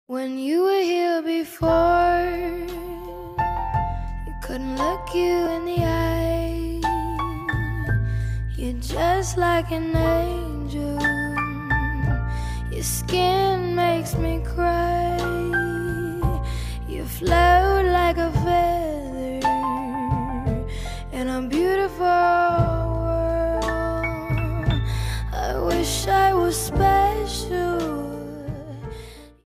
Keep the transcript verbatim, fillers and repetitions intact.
When you were here before, you couldn't look you in the eye. You're just like an angel. Your skin makes me cry. You float like a feather in a beautiful world. I wish I was special.